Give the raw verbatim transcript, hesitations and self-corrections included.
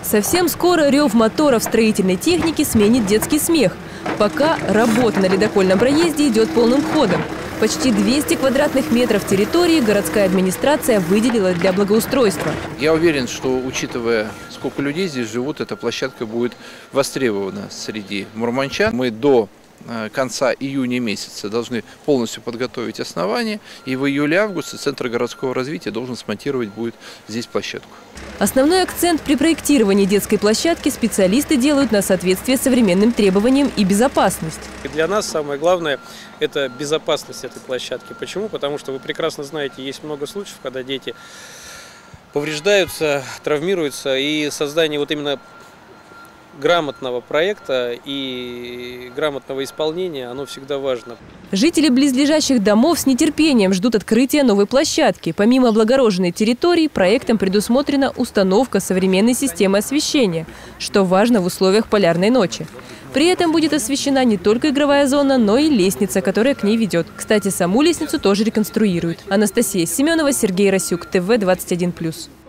Совсем скоро рев моторов строительной техники сменит детский смех. Пока работа на ледокольном проезде идет полным ходом. Почти двести квадратных метров территории городская администрация выделила для благоустройства. Я уверен, что, учитывая, сколько людей здесь живут, эта площадка будет востребована среди мурманчан. Мы до конца июня месяца должны полностью подготовить основание, и в июле-августе Центр городского развития должен смонтировать будет здесь площадку. Основной акцент при проектировании детской площадки специалисты делают на соответствие современным требованиям и безопасность. И для нас самое главное – это безопасность этой площадки. Почему? Потому что вы прекрасно знаете, есть много случаев, когда дети повреждаются, травмируются, и создание вот именно грамотного проекта и грамотного исполнения, оно всегда важно. Жители близлежащих домов с нетерпением ждут открытия новой площадки. Помимо облагороженной территории, проектом предусмотрена установка современной системы освещения, что важно в условиях полярной ночи. При этом будет освещена не только игровая зона, но и лестница, которая к ней ведет. Кстати, саму лестницу тоже реконструируют. Анастасия Семенова, Сергей Расюк, ТВ двадцать один плюс.